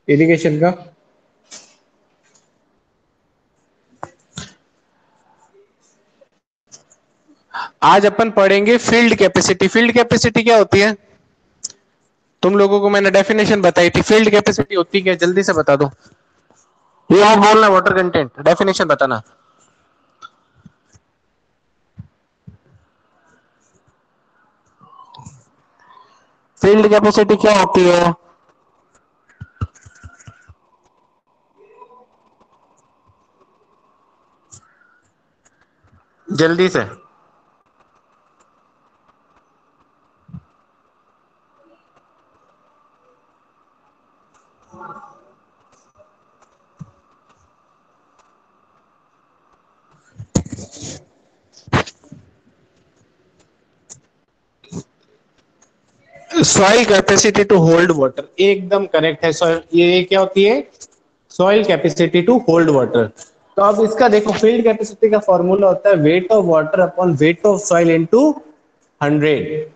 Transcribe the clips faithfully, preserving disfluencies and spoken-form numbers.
Irrigation का। आज अपन पढ़ेंगे फील्ड कैपेसिटी। फील्ड कैपेसिटी क्या होती है? तुम लोगों को मैंने डेफिनेशन बताई थी। फील्ड कैपेसिटी होती क्या, जल्दी से बता दो। ये आप बोलना, वाटर कंटेंट, डेफिनेशन बताना। फील्ड कैपेसिटी क्या होती है? जल्दी से। Soil capacity to hold water, एकदम करेक्ट है। सॉइल, ये क्या होती है? Soil capacity to hold water. तो अब इसका देखो, फील्ड कैपेसिटी का फॉर्मूला होता है weight of water upon weight of soil into hundred.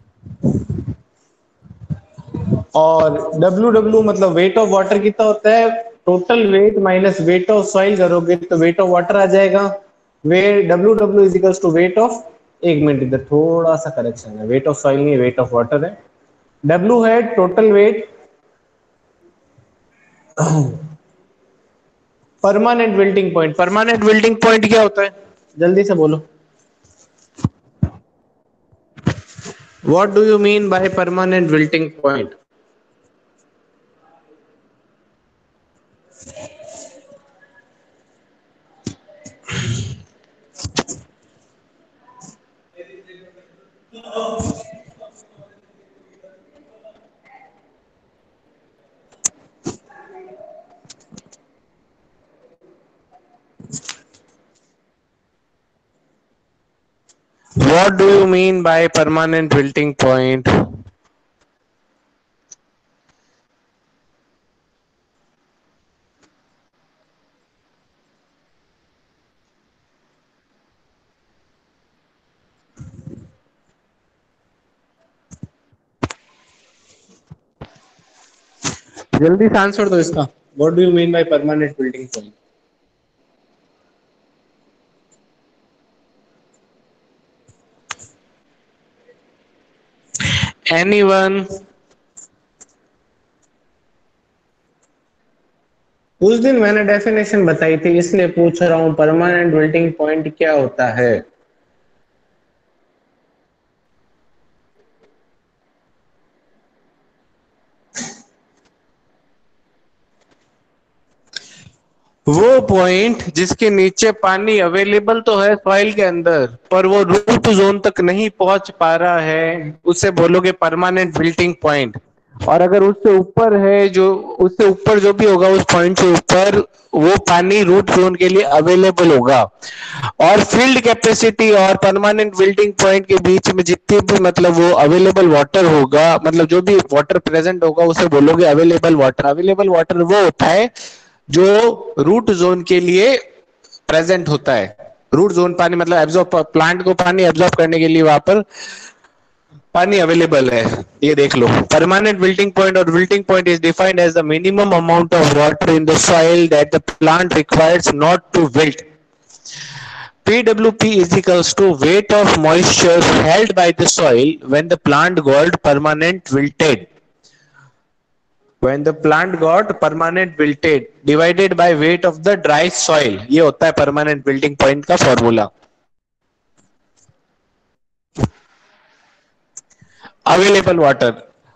और डब्ल्यू डब्ल्यू मतलब वेट ऑफ वाटर कितना होता है? Total weight minus weight of soil करोगे तो वेट ऑफ वाटर आ जाएगा। वे W W is equals to weight of, एक मिनट इधर थोड़ा सा करेक्शन है, वेट ऑफ सॉइल नहीं, वेट ऑफ वाटर है। डब्ल्यू है total weight, permanent wilting point. Permanent wilting point क्या होता है, जल्दी से बोलो। What do you mean by permanent wilting point? What do you mean by permanent wilting point? जल्दी से आंसर दो इसका। What do you mean by permanent wilting point? Anyone? उस दिन मैंने डेफिनेशन बताई थी, इसलिए पूछ रहा हूं परमानेंट विल्टिंग पॉइंट क्या होता है। वो पॉइंट जिसके नीचे पानी अवेलेबल तो है सॉइल के अंदर, पर वो रूट जोन तक नहीं पहुंच पा रहा है, उसे बोलोगे परमानेंट विल्टिंग पॉइंट। और अगर उससे ऊपर है, जो उससे ऊपर जो भी होगा उस पॉइंट से ऊपर, वो पानी रूट जोन के लिए अवेलेबल होगा। और फील्ड कैपेसिटी और परमानेंट विल्टिंग पॉइंट के बीच में जितनी भी मतलब वो अवेलेबल वाटर होगा, मतलब जो भी वाटर प्रेजेंट होगा, उसे बोलोगे अवेलेबल वाटर। अवेलेबल वाटर वो होता है जो रूट जोन के लिए प्रेजेंट होता है। रूट जोन पानी मतलब एब्जॉर्ब, प्लांट को पानी एब्जॉर्ब करने के लिए वहां पर पानी अवेलेबल है। ये देख लो, परमानेंट विल्टिंग पॉइंट और wilting point is defined as the minimum amount of water in the soil that the plant requires not to wilt. P W P is equals to weight of moisture held by the soil when the plant got permanent wilted. When the plant got permanent wilted divided by weight of the dry soil, ये होता है permanent wilting point का फॉर्मूला। Available water,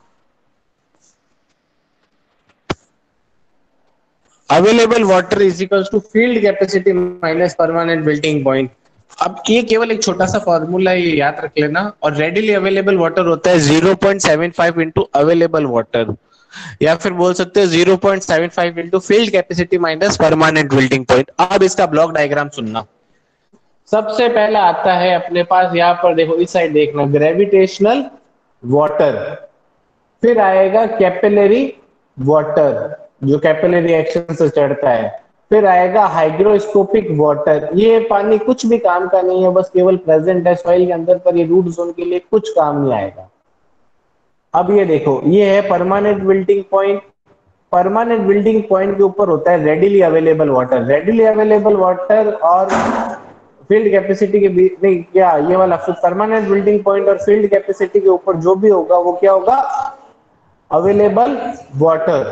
available water is equals to field capacity minus permanent wilting point. अब ये केवल एक छोटा सा फॉर्मूला, ये याद रख लेना। और रेडिली अवेलेबल वाटर होता है zero point seven five into available water, या फिर बोल सकते हो zero point seven five into field capacity minus permanent wilting point. अब इसका ब्लॉक डायग्राम सुनना। सबसे पहला आता है अपने पास, यहां पर देखो, इस साइड देखना, ग्रेविटेशनल वाटर। फिर आएगा कैपिलरी वाटर, जो कैपिलरी एक्शन से चढ़ता है। फिर आएगा हाइग्रोस्कोपिक वाटर, ये पानी कुछ भी काम का नहीं है, बस केवल प्रेजेंट है सॉइल के अंदर, पर ये रूट जोन के लिए कुछ काम नहीं आएगा। अब ये देखो, ये है permanent wilting point, permanent wilting point के ऊपर होता है readily available water. Readily available water और फील्ड कैपेसिटी के बीच नहीं, क्या ये वाला परमानेंट बिल्डिंग पॉइंट और फील्ड कैपेसिटी के ऊपर जो भी होगा वो क्या होगा, अवेलेबल वाटर।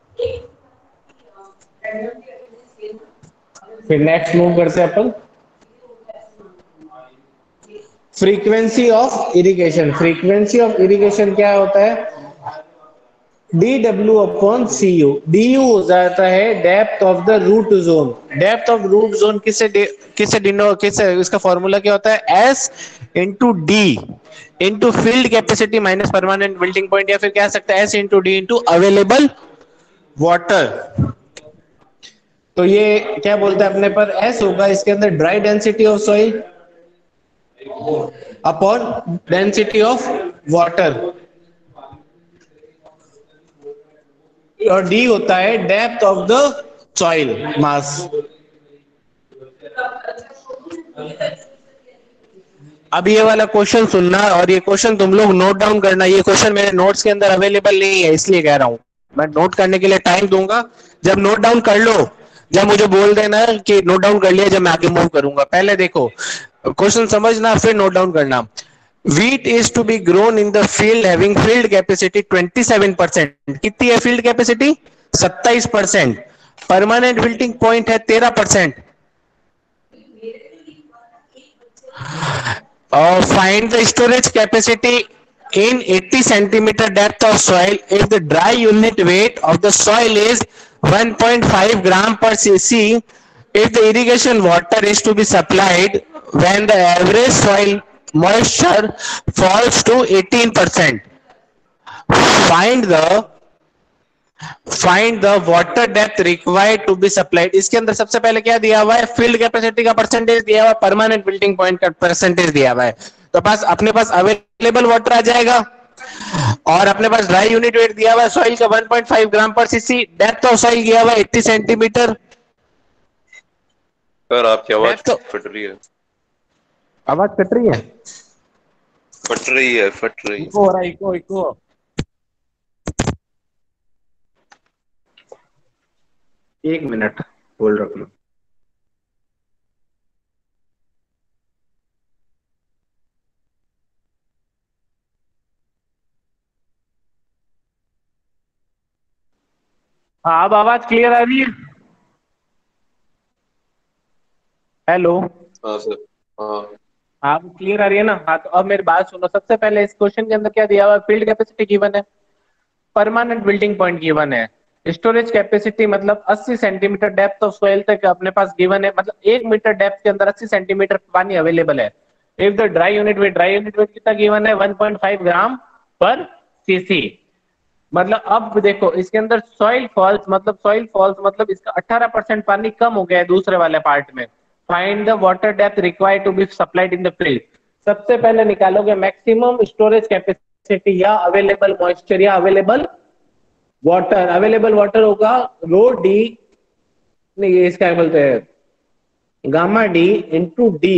फिर नेक्स्ट मूव करते हैं अपन, frequency of irrigation. Frequency of irrigation क्या होता है, D W upon C U. D U हो जाता है depth of the root zone. Depth of root zone किसे किसे डिनो किसे इसका फॉर्मूला क्या होता है, S into D into field capacity minus permanent wilting point, या फिर क्या सकता है S into D into available water. तो ये क्या बोलता है अपने पर, एस होगा इसके अंदर dry density of soil upon density of water, और डी होता है depth of the soil mass. अब ये वाला क्वेश्चन सुनना और ये क्वेश्चन तुम लोग नोट डाउन करना। ये क्वेश्चन मेरे नोट्स के अंदर अवेलेबल नहीं है इसलिए कह रहा हूं, मैं नोट करने के लिए टाइम दूंगा। जब नोट डाउन कर लो, जब मुझे बोल देना कि नोट डाउन कर लिया, जब मैं आगे मूव करूंगा। पहले देखो क्वेश्चन समझना फिर नोट डाउन करना। Wheat is to be grown in the field having field capacity twenty-seven percent. कितनी है field capacity? सत्ताईस परसेंट। परमानेंट बिल्डिंग पॉइंट है तेरह परसेंट। और find the storage capacity in eighty centimeter depth of soil if the dry unit weight of the soil is one point five gram per cc, if the irrigation water is to be supplied when the average soil moisture falls to eighteen percent. Find the find the water depth required to be supplied. इसके अंदर सबसे पहले क्या दिया हुआ है, field capacity का percentage दिया हुआ है, परमानेंट बिल्डिंग पॉइंट का परसेंटेज दिया हुआ है। तो पास अपने पास अवेलेबल वाटर आ जाएगा और अपने पास ड्राई यूनिट वेट दिया हुआ है सॉइल का one point five gram per CC, depth of soil दिया हुआ है अस्सी सेंटीमीटर। सर आपकी आवाज फट रही है। आवाज कट रही है, फट रही है, फट रही है। इको हो रहा है, इको इको। एक मिनट होल्ड रख लो। हाँ अब आवाज क्लियर आ रही है? हेलो। हाँ सर। हाँ आप क्लियर आ रही है ना? हाँ तो अब मेरी बात सुनो। सबसे पहले इस क्वेश्चन के अंदर क्या दिया हुआ है, फील्ड कैपेसिटी गिवन है, परमानेंट बिल्डिंग पॉइंट गिवन है, स्टोरेज कैपेसिटी मतलब अस्सी सेंटीमीटर डेप्थ ऑफ सोइल तक अपने पास गिवन है, मतलब एक मीटर डेप्थ के अंदर अस्सी सेंटीमीटर पानी अवेलेबल है। If the dry unit weight, dry unit weight कितना गिवन है, one point five gram per CC. मतलब अब देखो इसके अंदर सॉइल फॉल्स, मतलब सॉइल फॉल्स मतलब इसका अठारह परसेंट पानी कम हो गया है दूसरे वाले पार्ट में। Find the water depth required to be supplied in the field. सबसे पहले निकालोगे मैक्सिमम स्टोरेज कैपेसिटी या अवेलेबल मॉइस्चर या अवेलेबल वाटर। अवेलेबल वाटर होगा रो डी, नहीं इसका क्या बोलते हैं, gamma D into D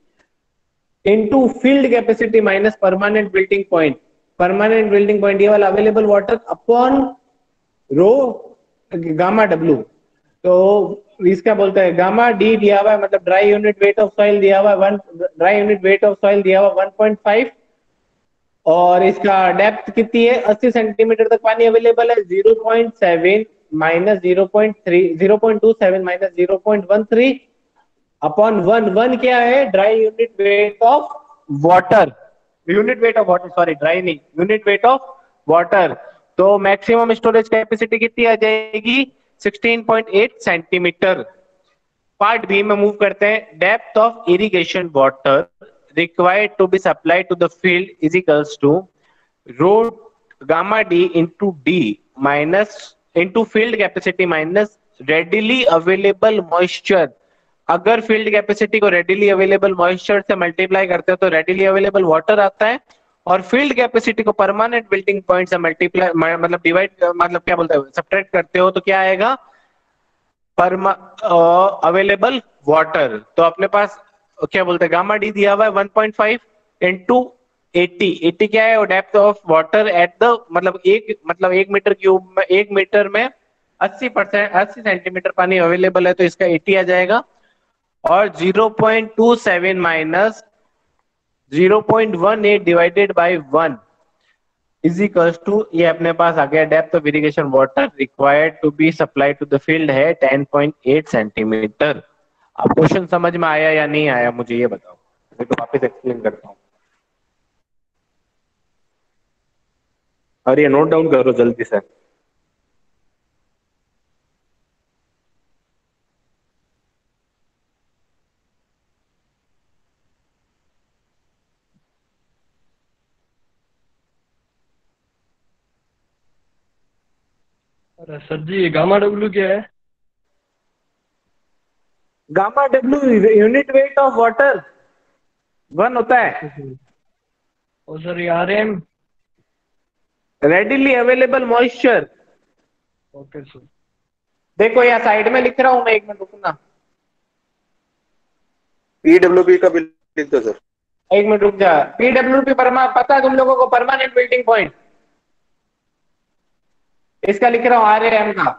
into field capacity minus permanent wilting point. Permanent wilting point ये वाला available water upon rho gamma W. तो इसका बोलता है गामा डी दिया हुआ है, मतलब dry unit weight of soil दिया हुआ है one, dry unit weight of soil दिया हुआ वन पॉइंट फाइव, और इसका डेप्थ कितनी है, अस्सी सेंटीमीटर तक पानी अवेलेबल है। Zero point seven minus zero point three, zero point two seven minus zero point one three upon one. One क्या है, dry unit weight of water, unit weight of water, sorry dry नहीं, unit weight of water. तो maximum storage capacity कितनी आ जाएगी, sixteen point eight centimetre. Part B में move करते हैं। Depth of irrigation water required to be supplied to the field is equals to rho gamma d into d minus into field capacity minus readily available moisture। अगर field capacity को readily available moisture से multiply करते हो तो readily available water आता है, और field capacity को परमानेंट बिल्डिंग पॉइंट से मल्टीप्लाई मतलब डिवाइड मतलब क्या बोलते हैं सब्ट्रैक्ट करते हो तो क्या आएगा, परमा अवेलेबल वाटर। तो अपने पास क्या बोलते हैं गामा डी दिया हुआ है one point five into eighty. Eighty क्या है, depth of water at the मतलब एक मतलब एक मीटर क्यूब में, एक मीटर में अस्सी परसेंट अस्सी सेंटीमीटर पानी अवेलेबल है तो इसका अस्सी आ जाएगा। और zero point two seven minus zero point one eight divided by one is equals to, ये अपने पास आ गया depth of irrigation water required to be supply to the field है टेन पॉइंट एट सेंटीमीटर। अब क्वेश्चन समझ में आया या नहीं आया मुझे ये बताओ, मैं तो वापस एक्सप्लेन करता हूँ। और ये नोट डाउन करो जल्दी से। अरे सर जी, गामा डब्ल्यू क्या है? Gamma W unit weight of water one होता है। और सर ये R M? Readily available moisture. Okay sir. देखो यहाँ साइड में लिख रहा हूं मैं, एक मिनट रुकना, पीडब्ल्यूपी का बिल लिख दो सर। एक मिनट रुक जा। पीडब्ल्यूपी परमा पता है तुम लोगों को, परमानेंट बिल्डिंग पॉइंट, इसका लिख रहा हूं आर एम का।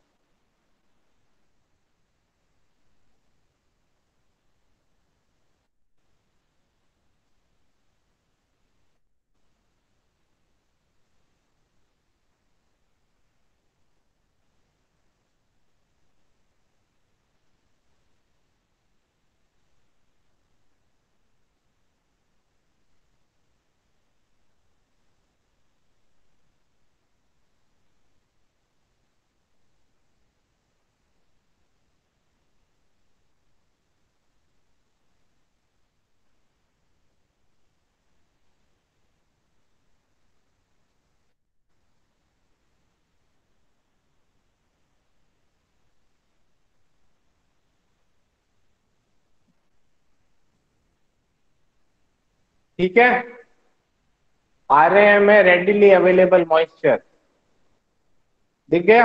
ठीक है, आर एम है रेडिली अवेलेबल मॉइस्चर, दिख गया।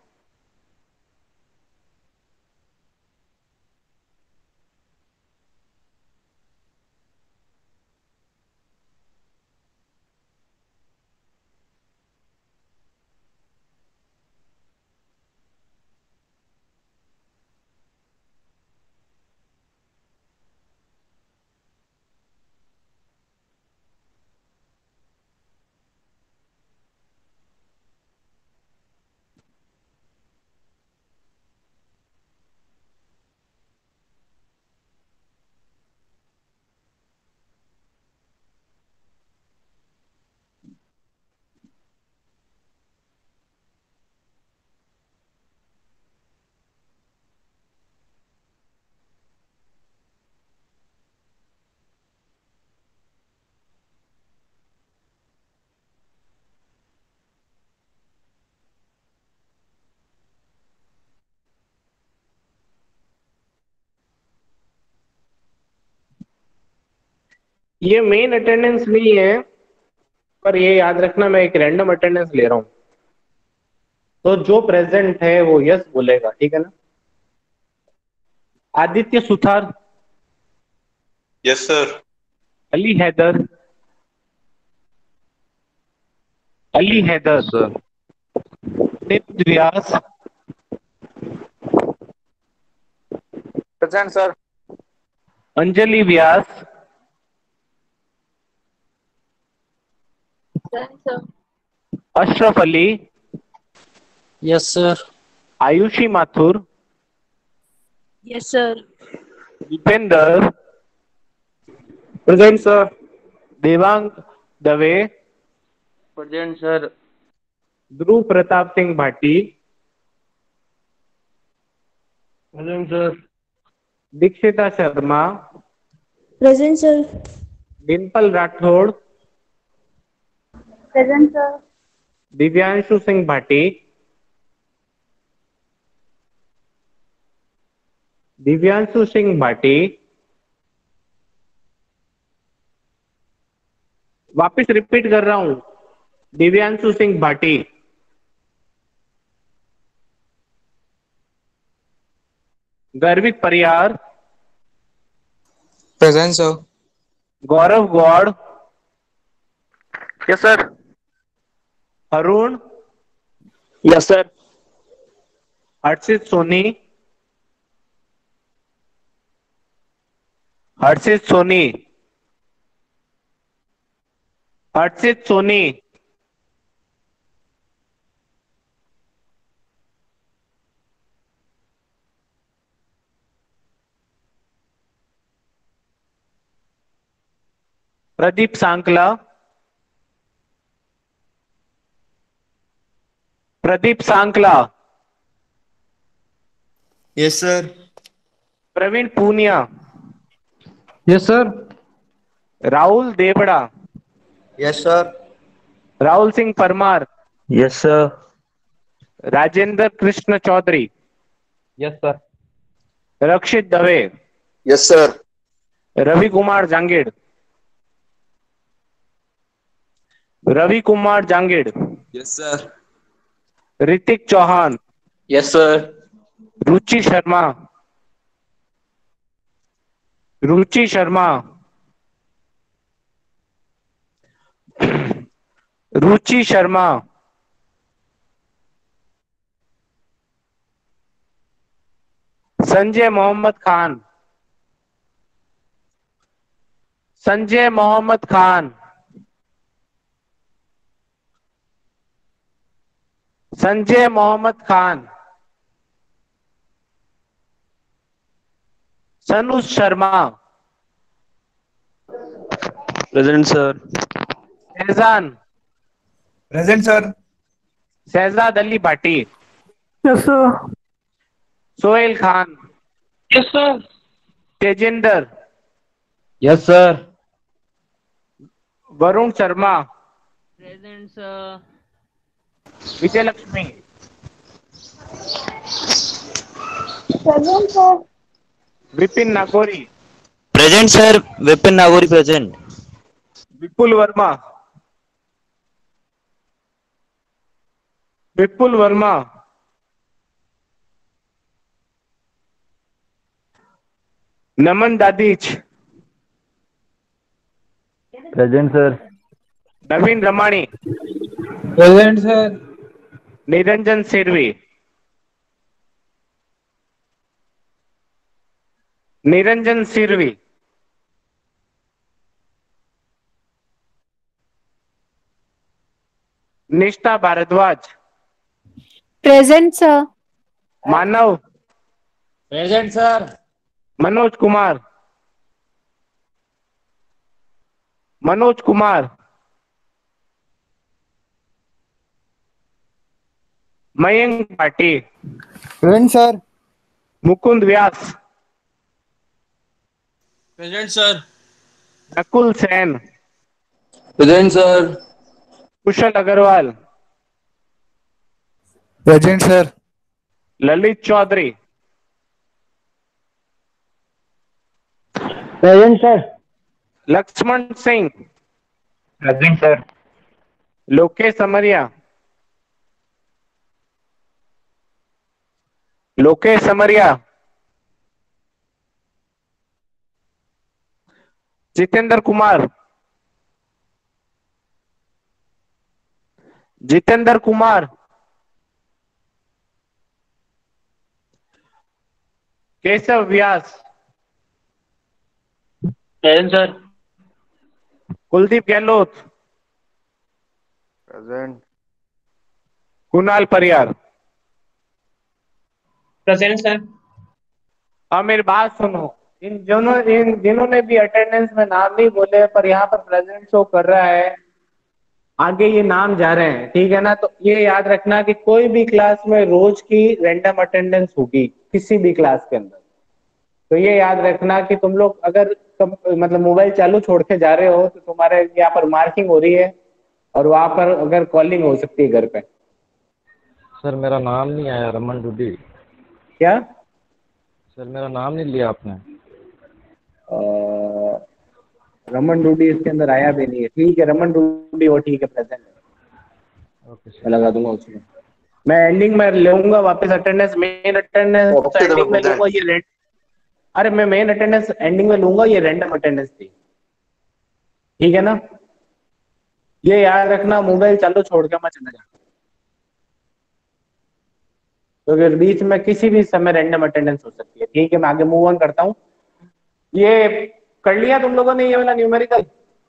ये मेन अटेंडेंस नहीं है, पर ये याद रखना मैं एक रैंडम अटेंडेंस ले रहा हूं, तो जो प्रेजेंट है वो यस बोलेगा, ठीक है ना। Aditya Suthar, yes sir. Ali Haider, Ali Haider, sir निम्न Vyas, present sir. Anjali Vyas, Ashraf Ali, yes sir. Aayushi Mathur, yes sir. Dipendra, present sir. Devang Dave, present sir. Dhruv Pratap Singh Bhati, present sir. Dikshita Sharma, present sir. Dimple Rathore, present sir. Divyanshu Singh Bhati, Divyanshu Singh Bhati, वापस रिपीट कर रहा हूं, Divyanshu Singh Bhati, Garvit Pariyar, present sir. Gaurav Gaur, yes sir. Arun, yes sir. Harshit Soni, Harshit Soni, Harshit Soni, Pradeep Sankla, Pradeep Sankla, yes sir. Praveen Poonia, yes sir. Rahul Devda, yes sir. Rahul Singh Parmar, yes sir. Rajendra Krishna Choudhary, yes sir. Rakshit Dave, yes sir. Ravi Kumar Jangid, Ravi Kumar Jangid, yes sir. Hrithik Chauhan, yes sir. Ruchi Sharma, Ruchi Sharma, Ruchi Sharma, Sanjay Mohammad Khan, Sanjay Mohammad Khan, Sanjay Mohammad Khan, Sanuj Sharma, present sir. Faizan, present sir. Shahzad Ali Bhati, yes sir. Sohail Khan, yes sir. Tejinder, yes sir. Varun Sharma, present sir. Vijay Lakshmi, present sir. Vipin Nagori, present sir. Vipin Nagori present. Vipul Verma, Vipul Verma, Naman Dadhich, present sir. Naveen Ramani, present sir. Niranjan Sirvi, Niranjan Sirvi, Nishtha Bhardwaj, present sir. Manav, present sir. Manoj Kumar, Manoj Kumar, Mayank Pati, present sir. Mukund व्यास, present sir. Nakul Sen, present sir. Kushal Agarwal, present sir. Lalit Choudhary, present sir. Lakshman Singh, present sir. Lokesh Samariya, Lokesh Samariya, Jitendra Kumar, Jitendra Kumar, Keshav Vyas, present sir. Kuldeep Gehlot, present. Kunal Pariyar. Present sir. अब मेरी बात सुनो, इन जिन्हों इन जिन्होंने भी attendance में नाम नहीं बोले पर यहाँ पर प्रेजेंट शो कर रहा है, आगे ये नाम जा रहे हैं, ठीक है ना। तो ये याद रखना कि कोई भी क्लास में रोज की रैंडम अटेंडेंस होगी किसी भी क्लास के अंदर। तो ये याद रखना कि तुम लोग अगर तुम मतलब मोबाइल चालू छोड़ के जा रहे हो तो तुम्हारे यहाँ पर मार्किंग हो रही है और वहां पर अगर कॉलिंग हो सकती है घर पे। सर मेरा नाम नहीं आया, रमन डूडी। क्या? सर मेरा नाम नहीं लिया आपने। अ, रमन डूडी इसके अंदर आया भी नहीं है, ठीक है रमन डूडी वो ठीक है प्रेजेंट है, ओके मैं सर। लगा दूंगा उसमें। मैं एंडिंग में लूंगा वापस attendance, main attendance okay ending में प्रेजेंट। लूंगा ये रेंड अरे मैं मेन अटेंडेंस एंडिंग में लूंगा, ये रैंडम अटेंडेंस थी, ठीक है ना। ये याद रखना मोबाइल चालू छोड़ के मत चले जाना। तो फिर बीच में किसी भी समय रैंडम अटेंडेंस हो सकती है। ठीक है, मैं आगे मूव ऑन करता हूँ। ये कर लिया तुम लोगों ने ये वाला न्यूमेरिकल?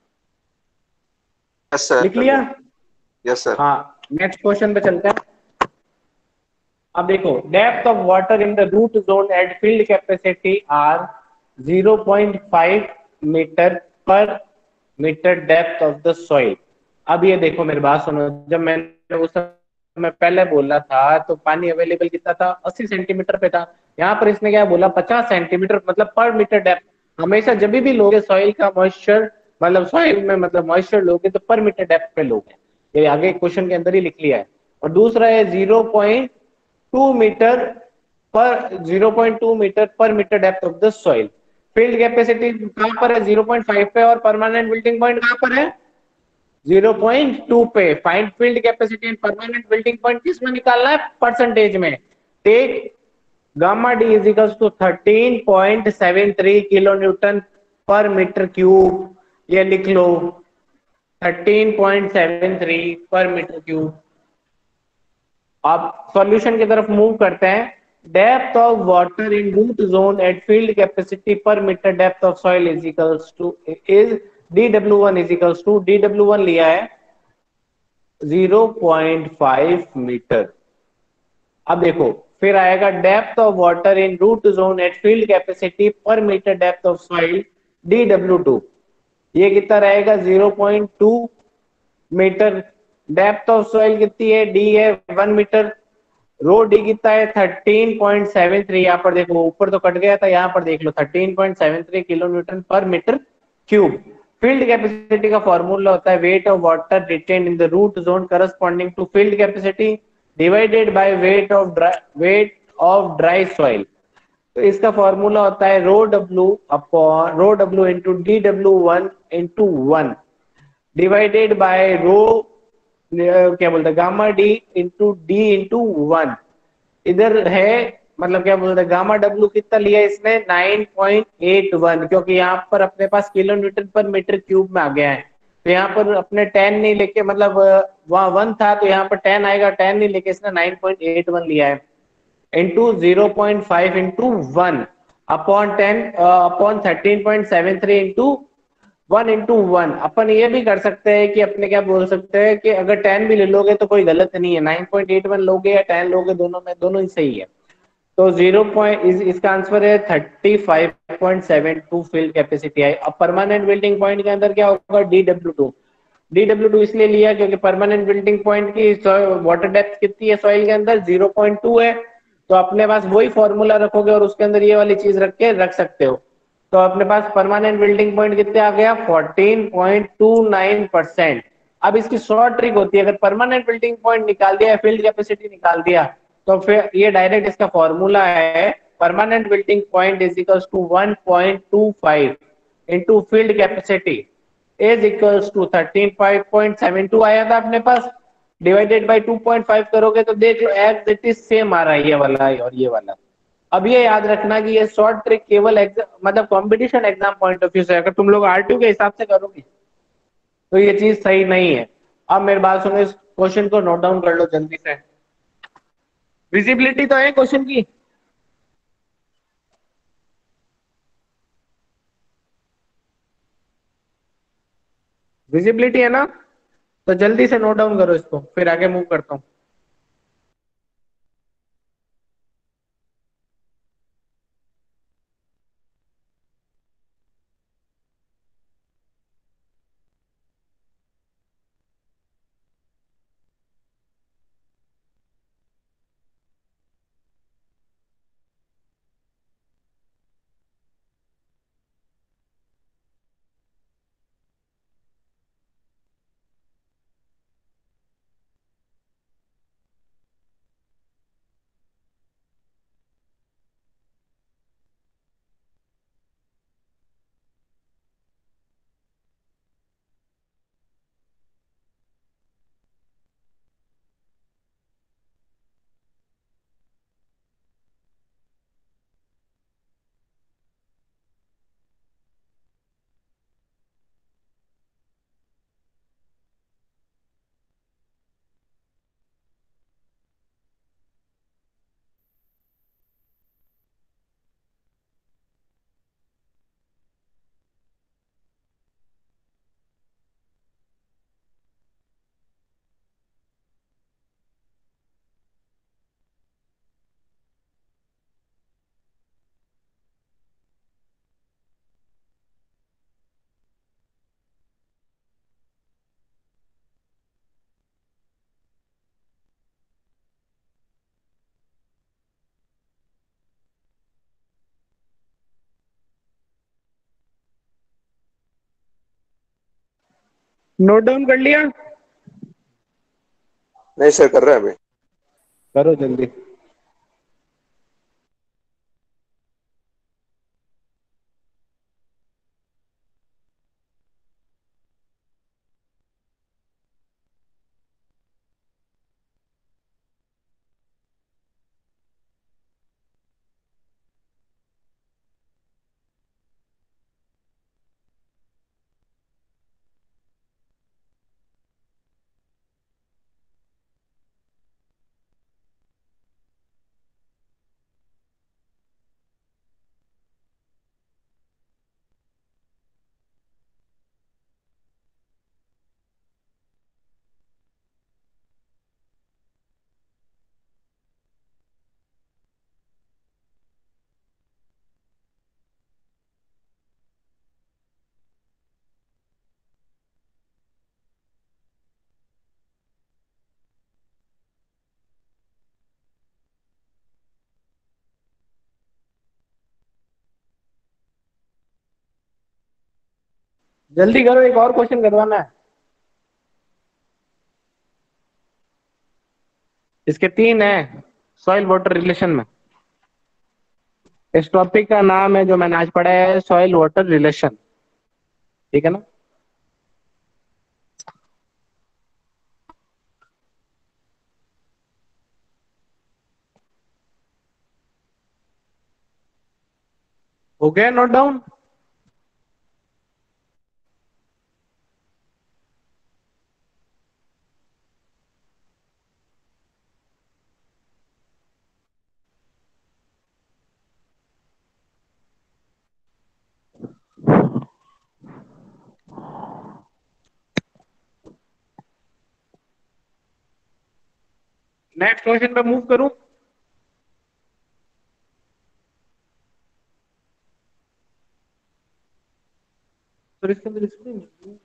Yes sir. लिख लिया? Yes sir. हाँ, नेक्स्ट क्वेश्चन पे चलते हैं। अब देखो, depth of water in the root zone at field capacity are zero point five metre पर metre depth of the soil. अब ये देखो, मेरी बात सुनो, जब मैंने उस समय पहले बोला था तो पानी अवेलेबल कितना था? अस्सी सेंटीमीटर पे था। यहाँ पर इसने क्या बोला? पचास सेंटीमीटर, मतलब पर मीटर डेप्थ। हमेशा जब भी लोगे सॉइल का मॉइस्चर, मतलब सॉइल में मतलब मॉइस्चर लोगे तो पर मीटर डेप्थ पे लोगे। ये आगे क्वेश्चन के अंदर ही लिख लिया है। और दूसरा है zero point two metre per zero point two metre पर metre depth of the soil. Field capacity कहां पर है? ज़ीरो पॉइंट फाइव पे। और परमानेंट बिल्डिंग पॉइंट कहां पर है? ज़ीरो पॉइंट टू पे। Find field capacity and permanent wilting point किस में निकालना है? परसेंटेज में। Take gamma D is equals to thirteen point seven three kilo newton per metre cube. ये लिख लो, thirteen point seven three per metre cube. अब सॉल्यूशन की तरफ मूव करते हैं। Depth of water in root zone at field capacity per metre depth of soil is equals two is D W one is equals to D W one लिया है zero point five metre. अब देखो, फिर आएगा depth of water in root zone at field capacity per metre depth of soil D W two. ये कितना रहेगा? Zero point two metre. Depth of soil कितनी है? डी है वन मीटर। रो डी कितना है? Thirteen point seven three. यहाँ पर देखो, ऊपर तो कट गया था, यहाँ पर देख लो thirteen point seven three kilo newton per metre cube. Field capacity का फॉर्मूला होता है weight of water retain in the root zone corresponding to field capacity divided by weight of weight of dry soil. तो इसका formula होता है rho W upon rho W into D W one into one divided by rho क्या बोलते हैं gamma D into D into one. इधर है मतलब क्या बोलते हैं गामा डब्ल्यू कितना लिया इसने? नाइन पॉइंट एट वन, क्योंकि यहाँ पर अपने पास kilo newton per metre cube में आ गया है। तो यहाँ पर अपने टेन नहीं लेके, मतलब वहां वन था तो यहाँ पर टेन आएगा, टेन नहीं लेके इसने नाइन पॉइंट एट वन लिया है। Into zero point five into one upon ten upon thirteen point seven three into one into one. अपन ये भी कर सकते हैं कि अपने क्या बोल सकते हैं कि अगर टेन भी ले लोगे तो कोई गलत नहीं है, नाइन पॉइंट एट वन लोगे या टेन लोगे, दोनों में दोनों ही सही है। तो जीरो पॉइंट इस, इसका आंसर है thirty five point seven two field capacity है। अब परमानेंट बिल्डिंग पॉइंट के अंदर क्या होगा? D W two. D W two इसलिए लिया क्योंकि परमानेंट बिल्डिंग पॉइंट की वाटर डेप्थ कितनी है सॉइल के अंदर? ज़ीरो पॉइंट टू है। तो अपने पास वही फॉर्मूला रखोगे और उसके अंदर ये वाली चीज रख के रख सकते हो। तो अपने पास परमानेंट बिल्डिंग पॉइंट कितने आ गया? Fourteen point two nine percent. अब इसकी शॉर्ट ट्रिक होती है, अगर परमानेंट बिल्डिंग पॉइंट निकाल दिया, फील्ड कैपेसिटी निकाल दिया, तो फिर ये डायरेक्ट इसका फॉर्मूला है permanent wilting point is equals to one point two five into field capacity is equals to thirteen five point seven two आया था अपने पास, divided by two point five करोगे तो देख लो एग्जैक्ट इट इज सेम आ रहा है, ये वाला और ये वाला। अब ये याद रखना कि ये शॉर्ट ट्रिक केवल मतलब competition exam point of view से, अगर तुम लोग आरटीयू के हिसाब से करोगे तो ये चीज सही नहीं है। अब मेरी बात सुनो, इस क्वेश्चन को नोट डाउन कर लो जल्दी से। विजिबिलिटी तो है क्वेश्चन की? विजिबिलिटी है ना? तो जल्दी से नोट डाउन करो इसको, फिर आगे मूव करता हूँ। नोट डाउन कर लिया? नहीं सर, कर रहे हैं अभी। करो जल्दी। जल्दी करो, एक और क्वेश्चन करवाना है। इसके तीन है सॉइल वाटर रिलेशन में। इस टॉपिक का नाम है जो मैंने आज पढ़ा है सॉइल वाटर रिलेशन। ठीक है ना? हो गया नोट डाउन? नेक्स्ट क्वेश्चन पे मूव करूं? तो इसके अंदर स्क्रीन है।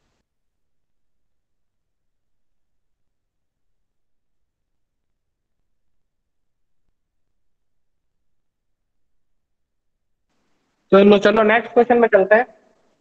चलो चलो नेक्स्ट क्वेश्चन में चलते हैं।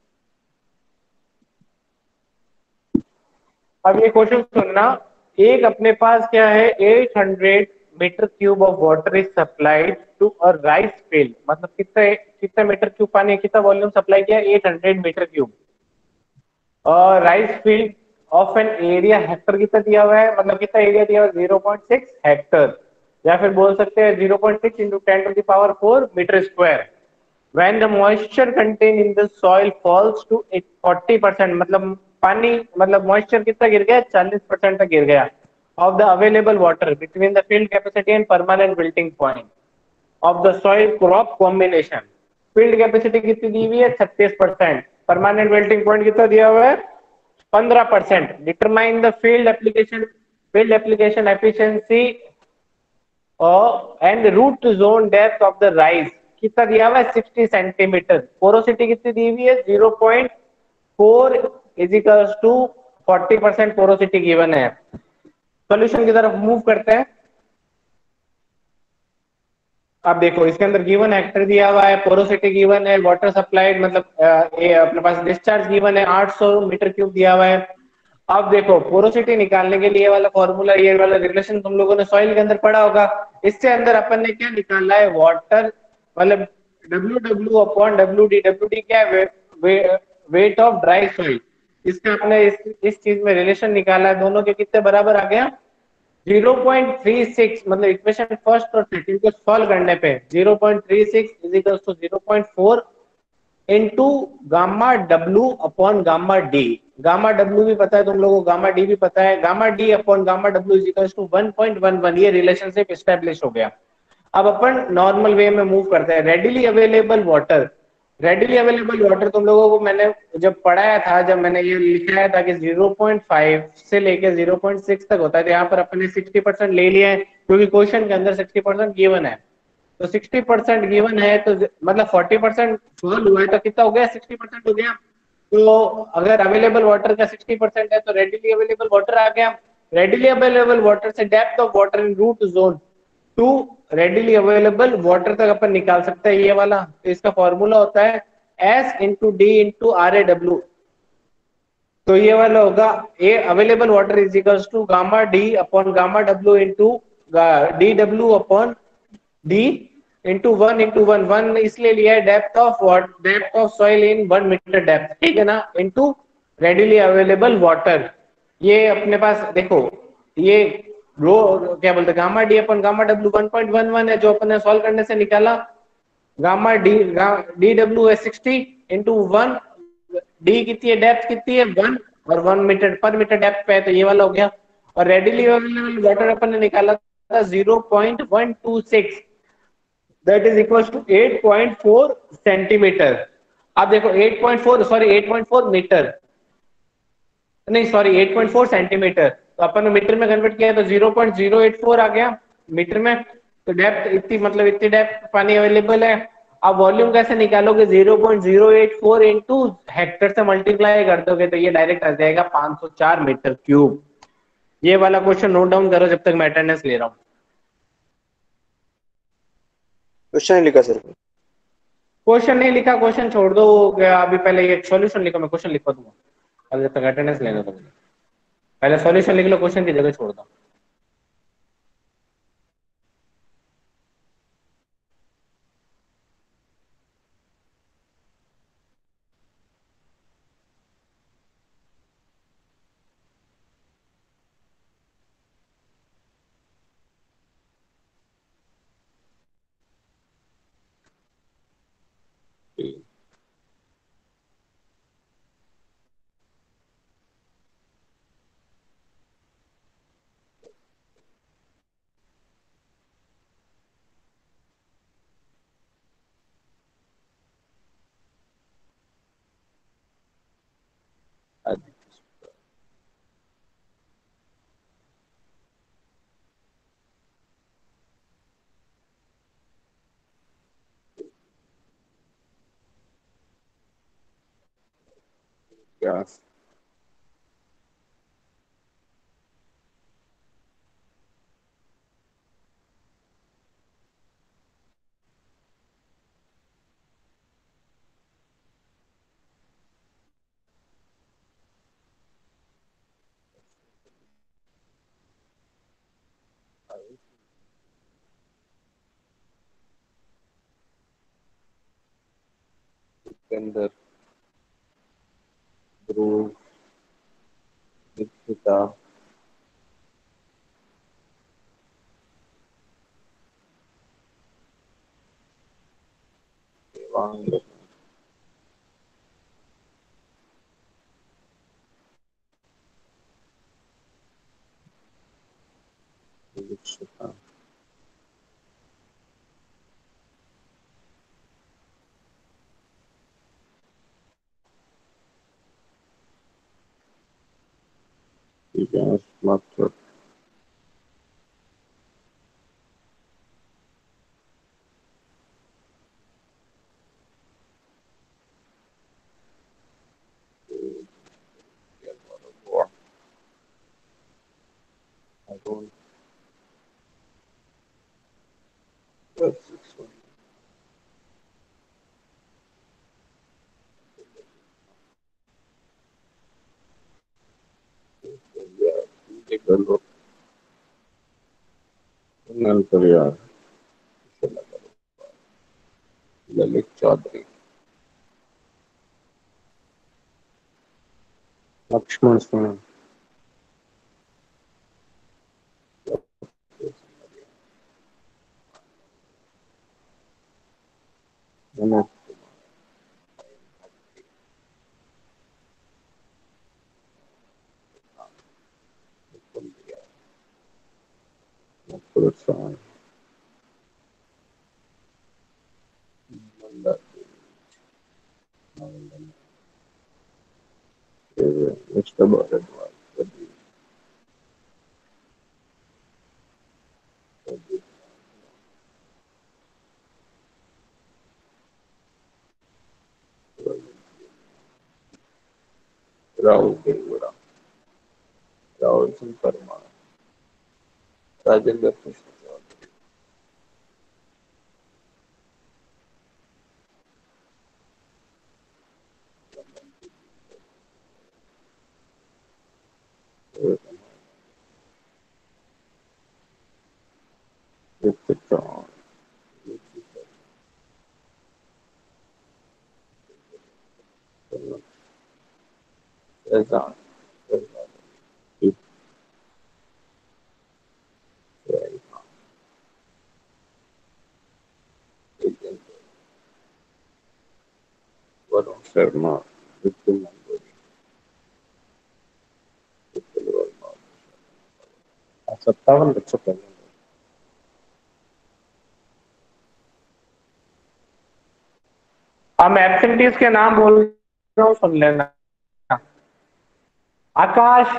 अब ये क्वेश्चन सुनना। एक अपने पास क्या है, आठ सौ metre cube of water is supplied to a rice field. मतलब कितने कितने मीटर क्यूब पानी, कितना वॉल्यूम सप्लाई किया? आठ सौ मीटर क्यूब। और rice field of an area hectare कितना दिया हुआ है? मतलब कितना एरिया दिया हुआ है? ज़ीरो पॉइंट सिक्स हेक्टर, या फिर बोल सकते हैं zero point six into ten to the power four metre square. When the moisture contained in the soil falls to forty percent, मतलब पानी मतलब मॉइस्चर कितना गिर गया? चालीस परसेंट तक गिर गया of the available water between the field capacity and permanent wilting point of the soil crop combination। Field capacity कितनी दी हुई है? छत्तीस परसेंट। परमानेंट विल्टिंग पॉइंट कितना दिया हुआ है? पंद्रह परसेंट। Determine the field application field application efficiency and root zone depth of the rice. कितना दिया हुआ है? साठ सेंटीमीटर। पोरोसिटी कितनी दी हुई है? Zero point four is equals to चालीस परसेंट पोरोसिटी गिवन है। सॉल्यूशन की तरफ मूव करते हैं। अब देखो इसके अंदर गिवन हेक्टर दिया हुआ है, पोरोसिटी गिवन है, वाटर सप्लाइड मतलब ये अपने पास डिस्चार्ज गिवन है, आठ सौ मीटर क्यूब दिया हुआ है। अब देखो पोरोसिटी निकालने के लिए वाला फॉर्मूला, ये वाला रिलेशन तुम लोगों ने सॉइल के अंदर पढ़ा होगा। इससे अंदर अपन ने क्या निकाला है? वाटर मतलब W W upon W D. W D क्या है? Weigh, weight of dry soil. इसका अपने इस, इस चीज में रिलेशन निकाला है, दोनों के कितने बराबर आ गया? Zero point three six. मतलब इक्वेशन फर्स्ट और सेकंड को सॉल्व करने पे zero point three six is equal to zero point four into gamma W upon gamma D. Gamma W भी पता है तुम लोगों को, गामा डी भी पता है। Gamma D upon gamma W is equal to one point one one. ये रिलेशनशिप एस्टेब्लिश हो गया। अब अपन नॉर्मल वे में मूव करते हैं। Readily available water. Readily available water तुम लोगों को मैंने जब पढ़ाया था, जब मैंने ये लिखाया था कि ज़ीरो पॉइंट फाइव से लेके ज़ीरो पॉइंट सिक्स तक होता है, तो यहाँ पर अपन ने सिक्सटी परसेंट ले लिया है क्योंकि क्वेश्चन के अंदर सिक्सटी परसेंट गिवन है। तो सिक्सटी परसेंट गिवन है तो मतलब फोर्टी परसेंट सॉल्व हुआ है, तो कितना हो गया? सिक्सटी परसेंट हो गया। तो अगर अवेलेबल वाटर का सिक्सटी परसेंट है तो रेडिली अवेलेबल वाटर आ गया। रेडिली अवेलेबल वाटर से depth of water in root zone to readily available water तक अपन निकाल सकते हैं ये वाला। तो इसका फॉर्मूला होता है S into D into R A W. तो ये वाला होगा A available water is equals to gamma D upon gamma W into D W upon D into one into one one इसलिए लिया है depth of what depth of soil in one metre depth, ठीक है ना, into readily available water. ये अपने पास देखो ये रो क्या बोलते हैं गामा डी अपन गामा डब्ल्यू वन पॉइंट वन वन है जो अपन ने सॉल्व करने से निकाला। गामा डी डी डब्ल्यू है सिक्सटी इंटू वन, डी कितनी है डेप्थ कितनी है वन और वन मीटर पर मीटर डेप्थ पे है तो ये वाला हो गया। और रेडिली अवेलेबल वाटर अपन ने निकाला था zero point one two six that is equal to eight point four centimetre. अब देखो eight point four sorry eight point four metre नहीं sorry eight point four centimetre, तो अपन ने मीटर में कन्वर्ट किया तो zero point zero eight four आ गया मीटर में। तो डेप्थ इतनी मतलब इतनी डेप्थ पानी अवेलेबल है। अब वॉल्यूम कैसे निकालोगे zero point zero eight four into hectare से मल्टीप्लाई कर दोगे तो ये डायरेक्ट आ जाएगा पाँच सौ चार मीटर क्यूब। ये वाला क्वेश्चन नोट डाउन करो जब तक मैं अटेंडेंस ले रहा हूँ। क्वेश्चन लिखा सर। क्वेश्चन नहीं लिखा क्वेश्चन छोड़ दो, अभी पहले ये सॉल्यूशन लिखो, मैं क्वेश्चन लिखवा दूंगा अब जब तक अटेंडेंस लेने दो मुझे। पहले सॉल्यूशन लिख लो, क्वेश्चन की जगह छोड़ दो। Yes. के अंदर ध्रुव दीक्षिता देवांग दीक्षिता दिव्यांश माथुर अरुण परिवार ललित चौधरी लक्ष्मण सिंह मनोज पुरस्कार mister Bhardwaj Rahul Deora Rahul Singh Parmar Rajendra Krishna Chaudhary Electron. Electron. Varun Sharma, Vipul Nandori, Vipul Verma, सत्तावन बच्चों का हम एब्सेंटीज के नाम बोल रहा हूँ, सुन लेना। आकाश,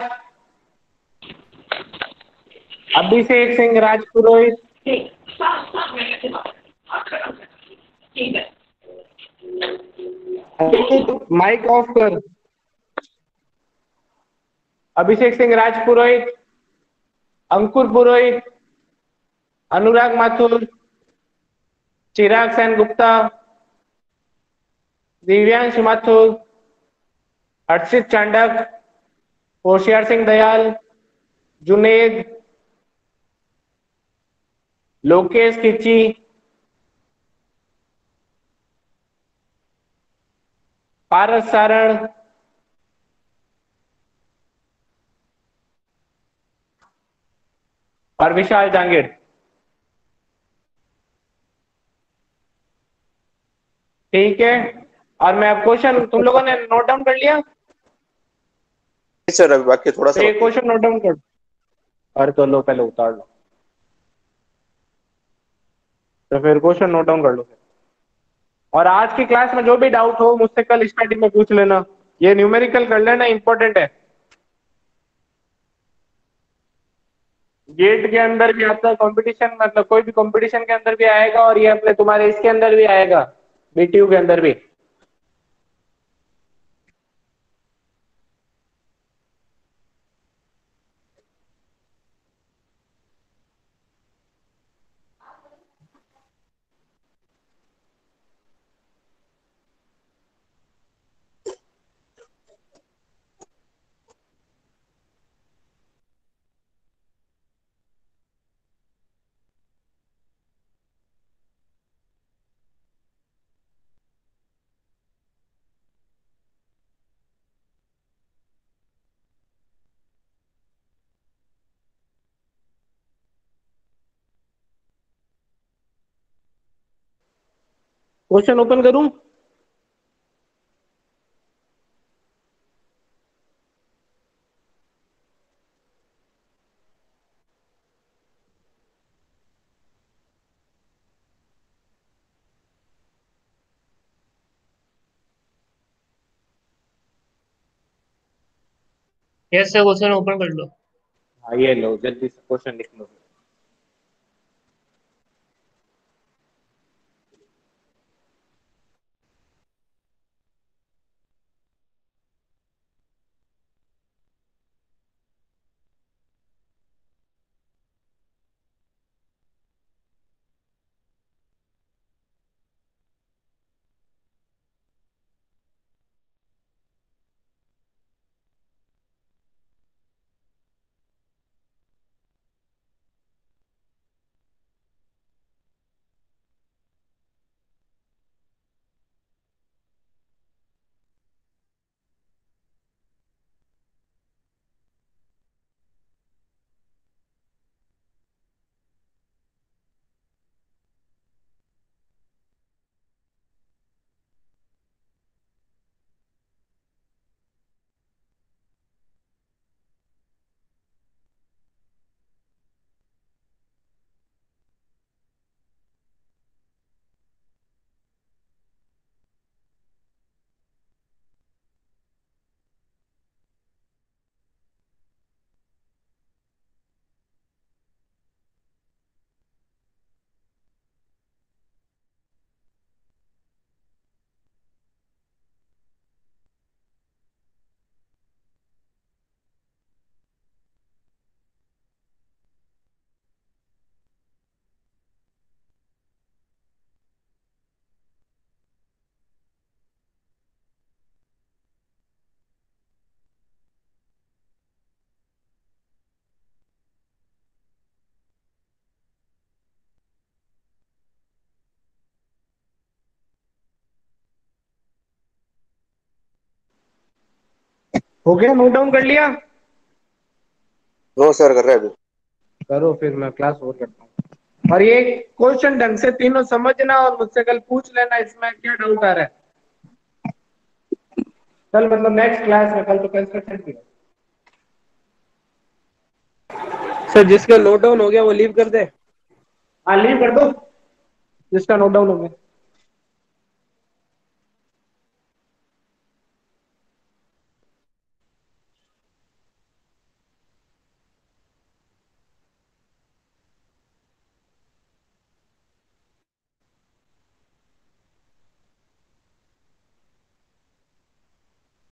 अभिषेक सिंह राजपुरोहित, माइक ऑफ कर। अभिषेक सिंह राजपुरोहित, अंकुर पुरोहित, अनुराग माथुर, चिराग सेन गुप्ता, दिव्यांश माथुर, हर्षित चांडक, होशियार सिंह दयाल, जुनेद, लोकेश किच्ची, पारस सारण, और विशाल जांगीर। ठीक है, और मैं अब क्वेश्चन, तुम लोगों ने नोट डाउन कर लिया? सर, अभी बाकी थोड़ा सा तो ये क्वेश्चन नोट डाउन कर। अरे तो लो, पहले उतार लो, तो फिर क्वेश्चन नोट डाउन कर लो। और आज की क्लास में जो भी डाउट हो मुझसे कल स्टार्टिंग में पूछ लेना। ये न्यूमेरिकल कर लेना, इंपॉर्टेंट है। गेट के अंदर भी आता है कंपटीशन, मतलब कोई भी कंपटीशन के अंदर भी आएगा, और ये अपने तुम्हारे इसके अंदर भी आएगा, बीटीयू के अंदर भी। क्वेश्चन ओपन करूं? यस सर, क्वेश्चन ओपन कर लो। हाँ, ये लो, जल्दी से क्वेश्चन लिख लो। हो गया, नोट डाउन कर लिया? नो सर, कर रहे हैं अभी। करो फिर, मैं क्लास और करता हूँ। और ये क्वेश्चन ढंग से तीनों समझना और मुझसे कल पूछ लेना इसमें क्या डाउट आ रहा है। कल मतलब नेक्स्ट क्लास में, कल तो कंस्ट्रक्शन की है। सर जिसका नोट डाउन हो गया वो लीव कर दे। हाँ लीव कर दो जिसका नोट डाउन हो गया।